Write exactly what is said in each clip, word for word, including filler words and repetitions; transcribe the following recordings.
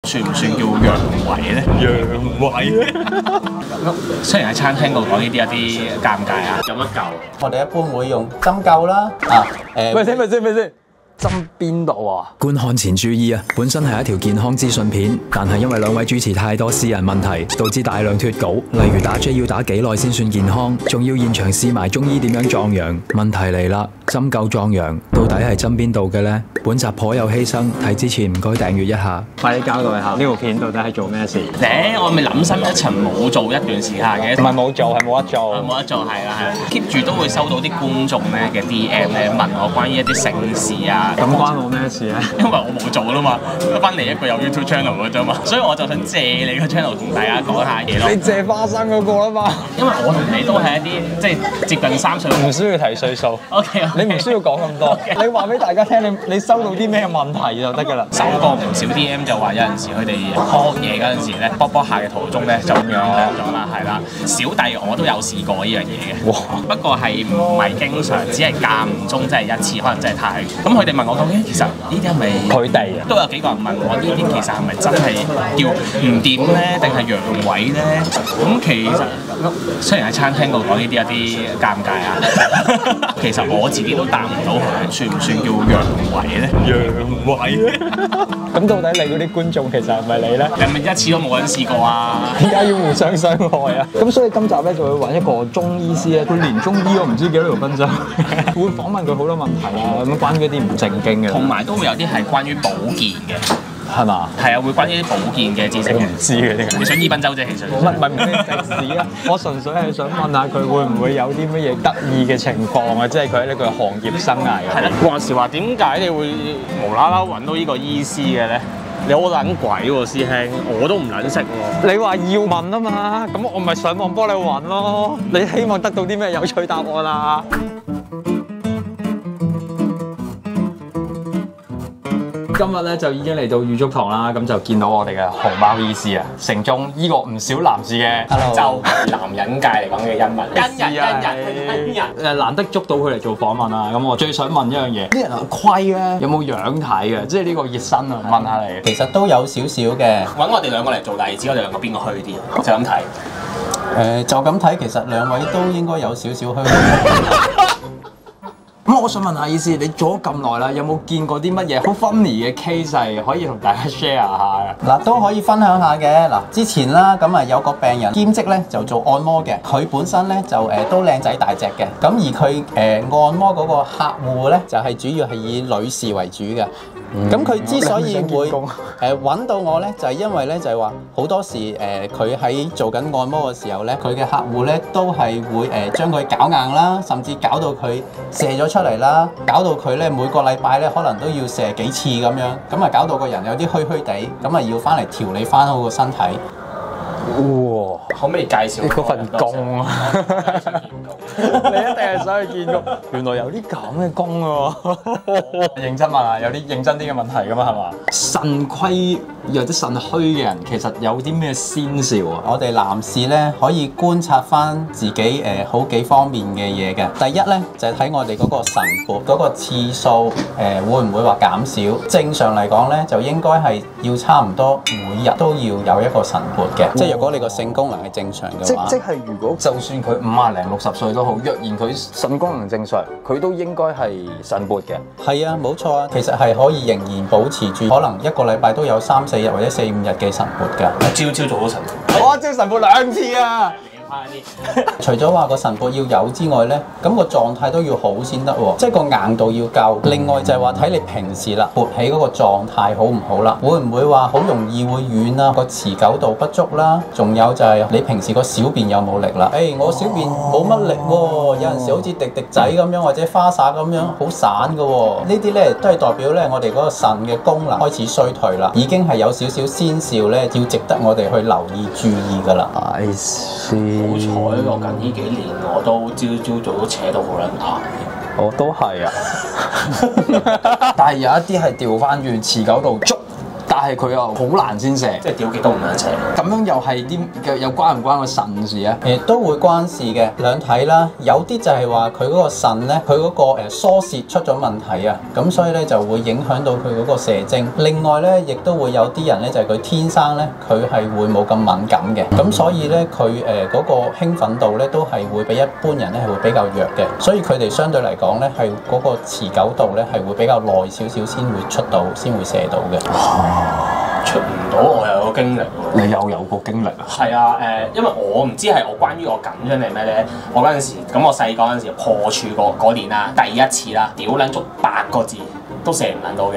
算唔算叫陽痿咧？陽痿雖然喺餐廳度講呢啲有啲尷尬啊，有乜救？ 我哋一般會用針灸啦，啊誒， 咪先咪先咪先。針邊度啊？ 觀看前注意啊！本身係一條健康資訊片，但係因為兩位主持太多私人問題，導致大量脫稿。例如打 J 要打幾耐先算健康，仲要現場試埋中醫點樣壯陽。問題嚟啦，針灸壯陽到底係針邊度嘅呢？本集頗有犧牲，睇之前唔該訂閱一下。 快啲交代下呢條片到底係做咩事？ 誒，我咪諗深一層冇做一段時間嘅， 唔係冇做，係冇得做。 冇得做係啦係啦 ，keep 住都會收到啲觀眾咧嘅 D M 咧問我關於一啲性事啊。 咁關我咩事咧？ 因為我冇做啦嘛，得翻嚟一個有 YouTube channel 嘅啫嘛，所以我就想借你個 channel 同大家講下嘢咯。 你借花生嗰個啦嘛？ 因為我同你都係一啲即係接近三歲， 唔需要提歲數。 O K， 你唔需要講咁多。你話俾大家聽，你你收到啲咩問題就得㗎啦。 收過唔少 D M 就話有陣時佢哋學嘢嗰陣時咧，卜卜下嘅途中咧就咁樣咗啦，係啦。小弟我都有試過呢樣嘢嘅，不過係唔係經常，只係間唔中，即係一次，可能真係太咁。佢哋問我究竟其實呢啲係咪佢哋啊？ 都有幾個人問我呢啲其實係咪真係叫唔掂咧，定係陽痿咧？咁其實雖然喺餐廳度講呢啲有啲尷尬啊，其實我自己都答唔到佢，算唔算叫陽痿咧？陽痿咁到底你嗰啲觀眾其實係咪你咧？ 你係咪一次都冇人試過啊？ 點解要互相傷害啊？咁所以今集咧就會揾一個中醫師咧，佢連中醫都唔知幾多條分針，會訪問佢好多問題啊，咁關於一啲唔正經嘅， 同埋都會有啲係關於保健嘅。 係嘛？ 係啊，會關於啲保健嘅知識嘅。 我唔知嘅呢個。 你想醫賓州啫，其實。 唔係唔係唔係食屎啊！我純粹係想問下佢會唔會有啲乜嘢得意嘅情況啊？即係佢喺呢個行業生涯嘅。 係啦。話時話點解你會無啦啦揾到呢個醫師嘅咧？你好撚鬼喎，師兄，我都唔撚識喎。 你話要問啊嘛，咁我咪上網幫你揾咯。你希望得到啲咩有趣答案啊？今日咧就已經嚟到御足堂啦，咁就見到我哋嘅熊貓醫師啊，城中依個唔少男士嘅就男人界嚟講嘅恩物，恩人恩人恩人。 誒難得捉到佢嚟做訪問啊，咁我最想問一樣嘢，啲人話虧咧有冇樣睇嘅？即係呢個熱身啊，問下你。 其實都有少少嘅。 揾我哋兩個嚟做例子，我哋兩個邊個虛啲？就咁睇。 誒，就咁睇，其實兩位都應該有少少虛。 咁我想問下醫師，你做咗咁耐啦，有冇見過啲乜嘢好 funny 嘅 case 係可以同大家 share 下嘅？ 嗱，都可以分享下嘅。嗱，之前啦，咁啊有個病人兼職咧就做按摩嘅，佢本身咧就誒都靚仔大隻嘅，咁而佢誒按摩嗰個客戶咧就係主要係以女士為主嘅。咁佢、嗯、之所以會誒揾到我咧，就係、是、因為咧就係話好多時誒佢喺做緊按摩嘅時候咧，佢嘅客戶咧都係會誒、呃、將佢搞硬啦，甚至搞到佢射咗出嚟啦，搞到佢咧每個禮拜咧可能都要射幾次咁樣，咁啊搞到個人有啲虛虛地，咁啊要翻嚟調理翻好個身體。 哇！ 可唔可以介紹嗰份工啊？你一定係想去見工，原來有啲咁嘅工喎。認真問啊，有啲認真啲嘅問題㗎嘛，係嘛？腎虧或者腎虛嘅人，其實有啲咩先兆啊？ 我哋男士咧可以觀察翻自己誒、呃、好幾方面嘅嘢嘅。第一咧就係、是、睇我哋嗰個晨勃嗰個次數誒、呃、會唔會話減少？正常嚟講咧就應該係要差唔多每日都要有一個晨勃嘅。哦、即係如果你個性功能係正常嘅話， 即即係如果就算佢五啊零六十歲都好，若然佢腎功能正常，佢都應該係晨勃嘅。 係啊，冇錯啊，其實係可以仍然保持住，可能一個禮拜都有三四日或者四五日嘅晨勃㗎。 朝朝做到晨勃， 我朝晨勃兩次啊！ 除咗話個晨勃要有之外咧，咁個狀態都要好先得喎，即係個硬度要夠。另外就係話睇你平時啦，勃起嗰個狀態好唔好啦，會唔會話好容易會軟啊？個持久度不足啦，仲有就係你平時個小便有冇力啦？誒、欸，我小便冇乜力喎，有陣時好似滴滴仔咁樣，或者花灑咁樣好散㗎喎。呢啲咧都係代表咧我哋嗰個腎嘅功能開始衰退啦，已經係有少少先兆咧，要值得我哋去留意注意㗎啦。 I see。 好彩我近呢幾年我都朝朝早都扯到好撚硬。 我都係啊，但係有一啲係調翻轉持久度足， 但係佢又好難先射， 即係屌極都唔撚射。 咁樣又係啲又關唔關個腎事啊？ 誒都會關事嘅，兩睇啦。有啲就係話佢嗰個腎咧，佢嗰個誒疏泄出咗問題啊，咁所以咧就會影響到佢嗰個射精。另外咧，亦都會有啲人咧就係佢天生咧，佢係會冇咁敏感嘅，咁所以咧佢誒嗰個興奮度咧都係會比一般人咧係會比較弱嘅，所以佢哋相對嚟講咧係嗰個持久度咧係會比較耐少少先會出到，先會射到嘅。 出唔到我又有個經歷喎。 你又有個經歷啊？ 係啊，誒，因為我唔知係我關於我緊張定咩咧。我嗰陣時，咁我細個嗰陣時破處嗰嗰年啦，第一次啦，屌撚足八個字都射唔撚到嘅。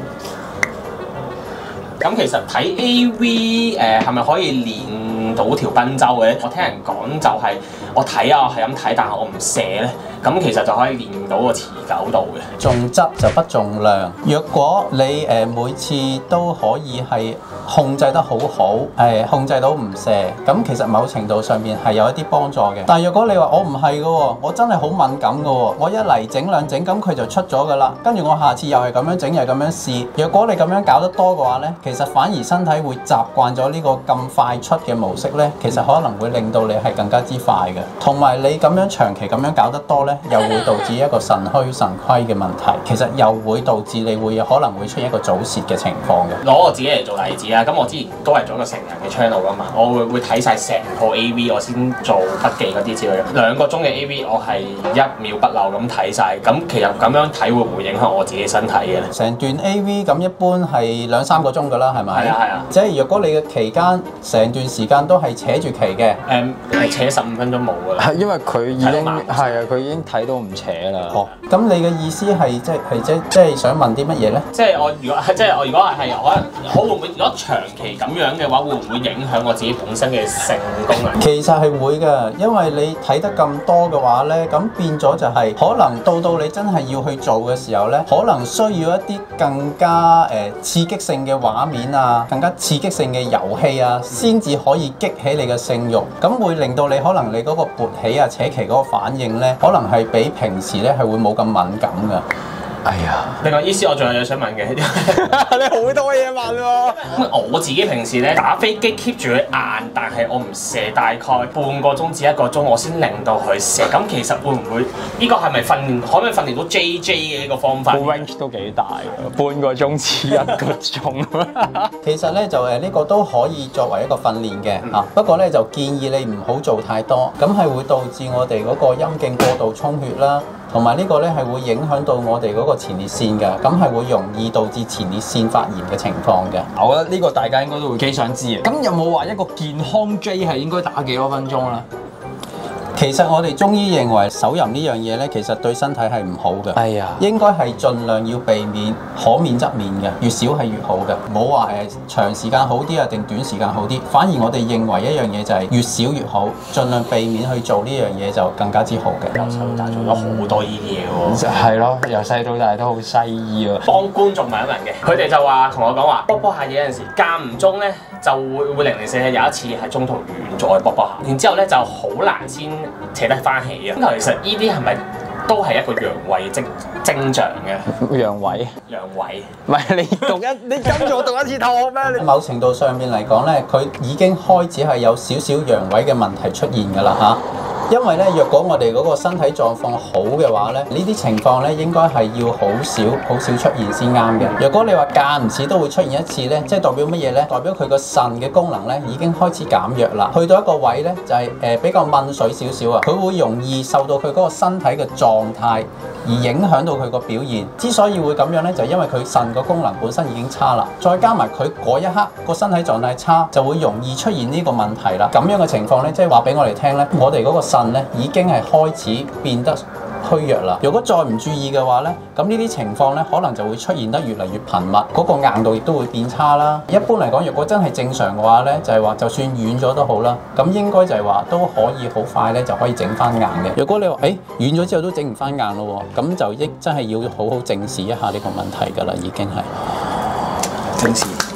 咁其實睇 A V 誒係咪可以練到條賓州嘅？我聽人講就係我睇啊，係咁睇，但係我唔射咧，咁其實就可以練到個持久度嘅。 重質就不重量。若果你誒、呃、每次都可以係控制得好好，誒控制到唔射，咁其實某程度上面係有一啲幫助嘅。但係若果你話我唔係嘅喎，我真係好敏感嘅喎，我一嚟整兩整，咁佢就出咗㗎啦。跟住我下次又係咁樣整，又係咁樣試。若果你咁樣搞得多嘅話咧，其實反而身體會習慣咗呢個咁快出嘅模式咧，其實可能會令到你係更加之快嘅。同埋你咁樣長期咁樣搞得多咧，又會導致一個腎虛腎虧嘅問題。其實又會導致你會可能會出現一個早泄嘅情況嘅。 攞我自己嚟做例子啊，咁我之前都係做一個成人嘅 channel 噶嘛，我會會睇晒成套 A V， 我先做筆記嗰啲之類嘅。兩個鐘嘅 A V， 我係一秒不漏咁睇晒。咁其實咁樣睇會唔會影響我自己身體嘅咧？ 成段 A V 咁一般係兩三個鐘㗎啦，係咪？ 係啊係啊。 即係若果你嘅期間成段時間都係扯住旗嘅， 誒係扯十五分鐘冇㗎啦。 係因為佢已經睇到慢係啊，佢已經睇到唔扯啦。 哦，咁你嘅意思係即係即即係想問啲乜嘢咧？ 即係我如果即係我如果係我我會唔會如果長期咁樣嘅話，會唔會影響我自己本身嘅性功能？ 其實係會㗎，因為你睇得咁多嘅話咧，咁變咗就係、是、可能到到你真係要去做嘅時候咧，可能需要一啲更加誒、呃、刺激性嘅畫面啊，更加刺激性嘅遊戲啊，先至可以激起你嘅性慾，咁會令到你可能你嗰個勃起啊、扯旗嗰個反應咧，可能係比平時咧係會冇咁敏感㗎。 哎呀！ 另外，醫師我仲有嘢想問嘅， 你好多嘢問喎。 咁我自己平時咧打飛機 keep 住佢硬，但係我唔射大概半個鐘至一個鐘，我先令到佢射。咁其實會唔會呢個係咪訓練可唔可以訓練到 J J 嘅呢個方法？ 個 range 都幾大㗎，半個鐘至一個鐘。 其實咧就誒呢個都可以作為一個訓練嘅嚇，嗯、不過咧就建議你唔好做太多，咁係會導致我哋嗰個陰莖過度充血啦。同埋呢個咧係會影響到我哋嗰個前列腺嘅，咁係會容易導致前列腺發炎嘅情況嘅。 我覺得呢個大家應該都會幾想知嘅。咁有冇話一個健康 J 係應該打幾多分鐘咧？ 其實我哋中醫認為手淫呢樣嘢咧，其實對身體係唔好嘅。 哎呀， 應該係盡量要避免，可免則免嘅，越少係越好嘅。冇話誒長時間好啲啊，定短時間好啲。反而我哋認為一樣嘢就係越少越好，盡量避免去做呢樣嘢就更加之好嘅。 由細到大做咗好多呢啲嘢喎。 係咯，由細到大都好西醫喎。 幫觀眾問一問嘅，佢哋就話同我講話，卜卜下嘢有陣時間唔中咧，就會會零零舍舍有一次係中途完咗去卜卜下，然之後咧就好難先扯得翻起啊！咁其實呢啲係咪都係一個陽痿嘅徵徵象嘅？ 陽痿， 陽痿， 唔係你讀一，你跟住我讀一次堂咩？你某程度上面嚟講咧，佢已經開始係有少少陽痿嘅問題出現㗎啦嚇。因為咧，若果我哋嗰個身體狀況好嘅話咧，呢啲情況咧應該係要好少好少出現先啱嘅。若果你話間唔時都會出現一次咧，即係代表乜嘢咧？代表佢個腎嘅功能咧已經開始減弱啦。去到一個位咧，就係、是、誒、呃、比較悶水少少啊，佢會容易受到佢嗰個身體嘅狀態而影響到佢個表現。之所以會咁樣咧，就係、因為佢腎個功能本身已經差啦，再加埋佢嗰一刻個身體狀態差，就會容易出現呢個問題啦。咁樣嘅情況咧，即係話俾我哋聽咧，我哋嗰個腎咧已經係開始變得虛弱啦。如果再唔注意嘅話咧，咁呢啲情況咧可能就會出現得越嚟越頻密，嗰個硬度亦都會變差啦。一般嚟講，如果真係正常嘅話咧，就係話就算軟咗都好啦，咁應該就係話都可以好快咧就可以整翻硬嘅。如果你話誒軟咗之後都整唔翻硬咯，咁就亦真係要好好正視一下呢個問題㗎啦，已經係正視。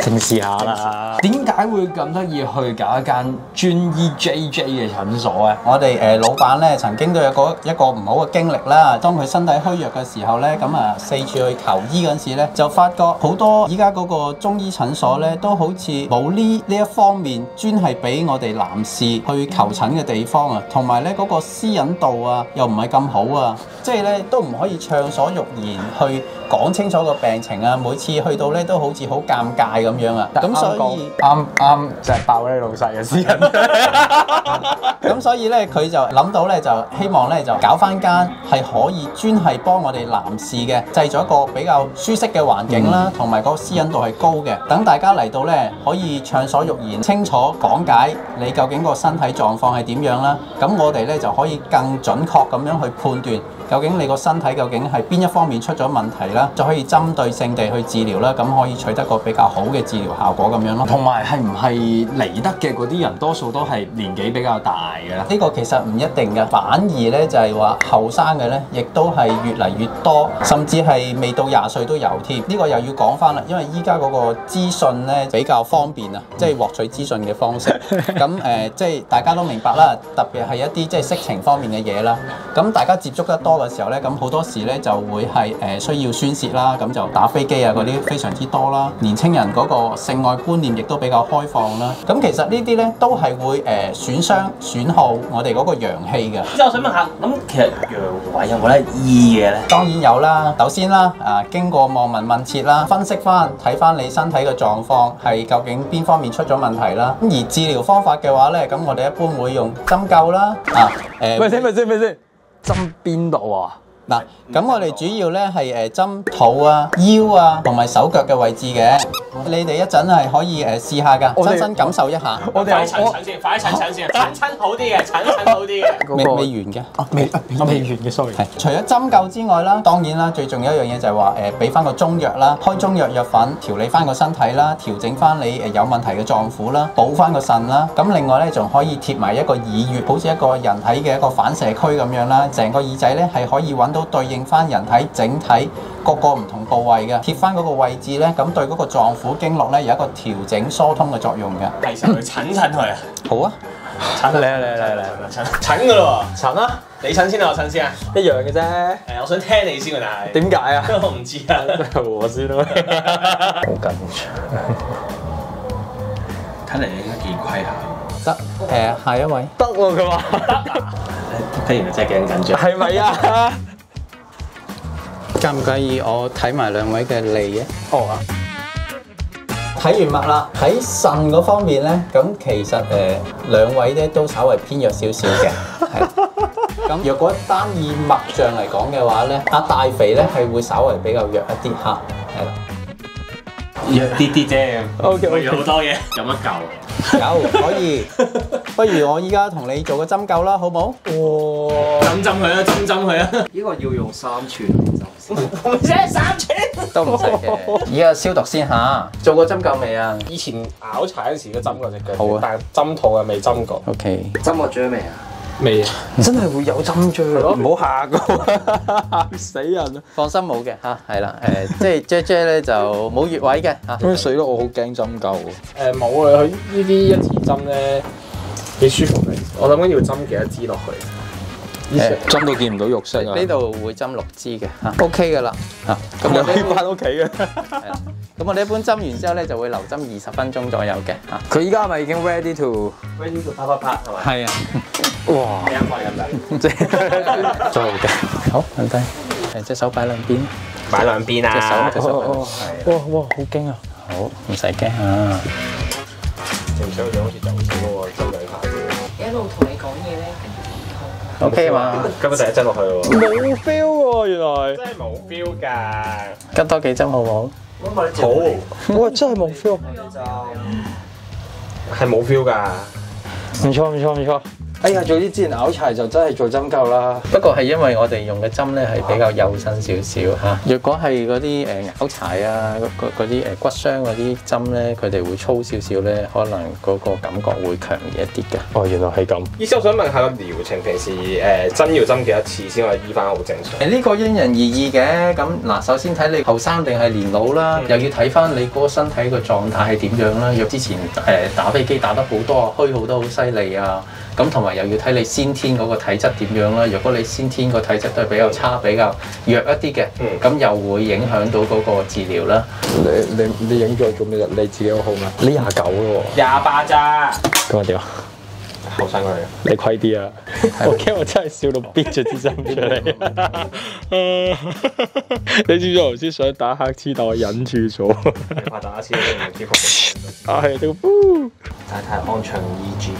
定試下啦。點解會咁得意去搞一間專醫 J J 嘅診所咧？ 我哋誒、呃、老闆咧曾經都有個一個唔好嘅經歷啦。當佢身體虛弱嘅時候咧，咁啊四處去求醫嗰陣時咧，就發覺好多依家嗰個中醫診所咧，都好似冇呢呢一方面專係俾我哋男士去求診嘅地方啊，同埋咧嗰個私隱度啊，又唔係咁好啊，即係咧都唔可以暢所欲言去講清楚個病情啊，每次去到咧都好似好尷尬咁樣啊，咁所以啱啱就係爆你老細嘅私隱。 咁所以咧佢就諗到咧就希望咧就搞翻間係可以專係幫我哋男士嘅，製咗一個比較舒適嘅環境啦，同埋嗰個私隱度係高嘅，等大家嚟到咧可以暢所欲言，清楚講解你究竟個身體狀況係點樣啦，咁我哋咧就可以更準確咁樣去判斷究竟你個身體究竟係邊一方面出咗問題啦，就可以針對性地去治療啦，咁可以取得個比較好嘅治療效果咁樣咯。 同埋係唔係嚟得嘅嗰啲人多數都係年紀比較大嘅咧？ 呢個其實唔一定嘅，反而咧就係話後生嘅咧，亦都係越嚟越多，甚至係未到廿歲都有添。呢個又要講翻啦，因為依家嗰個資訊咧比較方便啊，即係獲取資訊嘅方式。咁誒，即係大家都明白啦，特別係一啲即係色情方面嘅嘢啦。咁大家接觸得多嘅時候咧，咁好多時咧就會係誒需要宣泄啦，咁就打飛機啊嗰啲非常之多啦。年青人嗰個性愛觀念亦都比較開放啦。咁其實呢啲咧都係會誒損傷損耗我哋嗰個陽氣嘅。 之後我想問下，咁其實陽痿有冇得醫嘅咧？ 當然有啦，首先啦，啊經過望聞問切啦，分析翻睇翻你身體嘅狀況係究竟邊方面出咗問題啦。咁而治療方法嘅話咧，咁我哋一般會用針灸啦，啊誒。 咪先咪先咪先，針邊度啊？ 嗱，咁我哋主要咧係誒針肚啊、腰啊同埋手腳嘅位置嘅。你哋一陣係可以誒試下㗎，親身感受一下。 我哋快啲診診先，快啲診診先，診診好啲嘅，診診好啲嘅。 未未完嘅， 啊未我未完嘅，sorry。 係除咗針灸之外啦，當然啦，最重要一樣嘢就係話誒俾翻個中藥啦，開中藥藥粉調理翻個身體啦，調整翻你誒有問題嘅臟腑啦，補翻個腎啦。咁另外咧仲可以貼埋一個耳穴，好似一個人體嘅一個反射區咁樣啦，成個耳仔咧係可以揾到對應翻人體整體各個唔同部位嘅，貼翻嗰個位置咧，咁對嗰個臟腑經絡咧有一個調整疏通嘅作用嘅。 係時候去診診佢啊！ 好啊， 嚟嚟嚟嚟嚟， 診診㗎咯喎！ 診啊！ 你診先啊，我診先啊！ 一樣嘅啫。 誒，我想聽你先㗎，但係點解啊？ 我唔知啊。 我先咯。好緊張。 睇嚟你應該幾規下。 得誒，下一位。 得喎，佢話。 睇完真係幾緊張。 係咪啊？ 介唔介意我睇埋兩位嘅脷嘅？ 哦啊！ 睇完脈啦，喺腎嗰方面咧，咁其實誒、呃、兩位咧都稍為偏弱少少嘅，係。咁若果單以脈象嚟講嘅話咧，阿大肥咧係會稍為比較弱一啲嚇，係啦。 弱啲啲啫。 O K O K。 有好多嘢，有乜救？ 有可以，不如我依家同你做個針灸啦，好冇？ 哇！ 針針佢啦，針針佢啦。 呢個要用三寸， 唔使三寸。 都唔使嘅。依家消毒先嚇，做過針灸未啊？ 以前拗柴嗰時都針過隻腳， 好啊但係針肚啊未針過。 OK。 針過張未啊？ 未啊！ 真係會有針啫，唔好嚇我，嚇死人啊！ 放心冇嘅嚇，係啦，誒即係 J J 咧就冇穴位嘅嚇。 咁死咯！我好驚針灸喎。 誒冇啊！佢呢啲一支針咧幾舒服嘅，我諗緊要針幾多支落去。 誒針到見唔到肉色啊！ 呢度會針六支嘅嚇，OK 嘅啦嚇。咁又我哋翻屋企嘅。 係啦，咁我哋一般針完之後咧就會留針二十分鐘左右嘅嚇。 佢依家係咪已經 ready to？ Ready to 啪啪啪係咪？ 係啊， 哇！ 啱開咁樣， 即係做嘅。好，放低，誒隻手擺兩邊， 擺兩邊啊！ 隻手隻手擺兩邊。 哇哇！好驚啊！ 好，唔使驚啊。 唔使好似好似就咁喎，針兩下啫。 一路同你講嘢咧， OK 嘛？ 今日第一針落去喎。 冇 feel 喎，原來。 真係冇 feel 㗎。 吉多幾針好唔好？ 好， 哇！真係冇 feel。 係冇 feel 㗎。 唔錯唔錯唔錯。 哎呀，做啲之前拗柴就真係做針灸啦。 不過係因為我哋用嘅針咧係比較幼身少少嚇。若果係嗰啲誒拗柴啊，嗰嗰啲誒骨傷嗰啲針咧，佢哋會粗少少咧，可能嗰個感覺會強烈一啲嘅。 哦，原來係咁。 醫生，我想問下個療程，平時誒針要針幾多次先可以醫翻好正常？ 誒呢個因人而異嘅。咁嗱，首先睇你後生定係年老啦，又要睇翻你嗰個身體個狀態係點樣啦。若之前誒打飛機打得好多啊，虛耗得好犀利啊，咁同埋又要睇你先天嗰個體質點樣啦。如果你先天個體質都係比較差、比較弱一啲嘅，咁、嗯、又會影響到嗰個治療啦。 你你你影咗做咩啫？你自己好好咩？你廿九咯喎。廿八咋？ 咁啊點啊？ 後生佢， 你虧啲啊！我驚我真係笑到憋咗支針出嚟。你知唔知我頭先想打黑黐，但我忍住咗。 你怕打黑黐都唔知服。 啊係，都。 太太安詳 E G。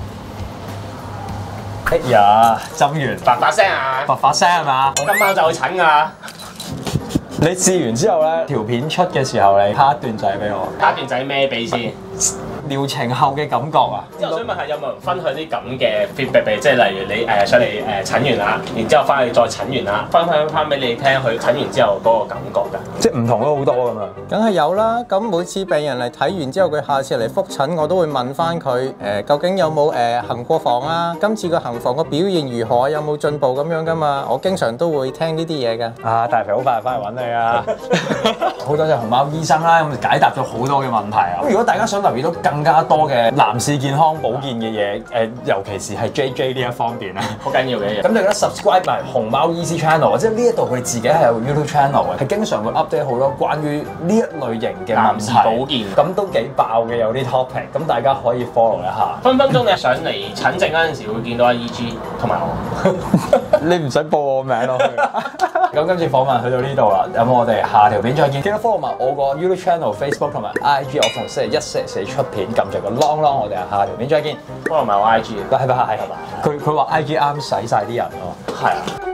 哎呀，針完， 發發聲啊！ 發發聲係嘛？ 我今晚就去診㗎。 你試完之後咧，條片出嘅時候，你拍一段仔俾我。 拍一段仔咩俾先？ 療程後嘅感覺啊！ 之後想問下有冇人分享啲咁嘅 feedback 俾，即係例如你誒上嚟誒診完啦，然之後翻去再診完啦，分享翻俾你聽佢診完之後嗰個感覺㗎。 即係唔同咗好多咁樣。 梗係有啦，咁每次病人嚟睇完之後，佢下次嚟覆診，我都會問翻佢誒究竟有冇誒、呃、行過房啊？今次個行房個表現如何啊？有冇進步咁樣㗎嘛？我經常都會聽呢啲嘢㗎。 啊，大肥好快翻嚟揾你啊！好多謝熊貓醫生啦，咁解答咗好多嘅問題啊！咁如果大家想留意到更加多嘅男士健康保健嘅嘢，誒尤其是係 J J 呢一方面咧， 好緊要嘅嘢。 咁就記得 subscribe 埋熊貓醫師 channel，即係呢一度佢哋自己係有 YouTube channel 嘅，係經常會 update 好多關於呢一類型嘅問題保健， 咁都幾爆嘅有啲 topic，咁大家可以 follow 一下。 分分鐘你上嚟診症嗰陣時會見到阿 E G 同埋我， 你唔使報我名落去。咁今次訪問去到呢度啦，咁我哋下條片再見。記得 follow 埋我個 YouTube channel、Facebook 同埋 I G， 我逢星期一、星期四出片，撳住個 long long， 我哋下條片再見。 follow埋我 I G， 拜拜。佢佢話 I G 啱使晒啲人咯。 係啊。